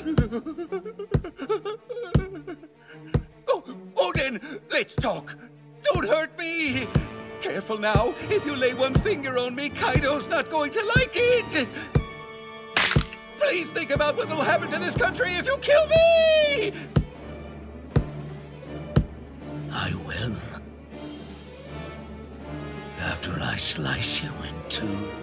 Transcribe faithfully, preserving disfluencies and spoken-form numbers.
Oh, Oden, let's talk. Don't hurt me. Careful now. If you lay one finger on me, Kaido's not going to like it. Please think about what will happen to this country if you kill me. I will. After I slice you in two.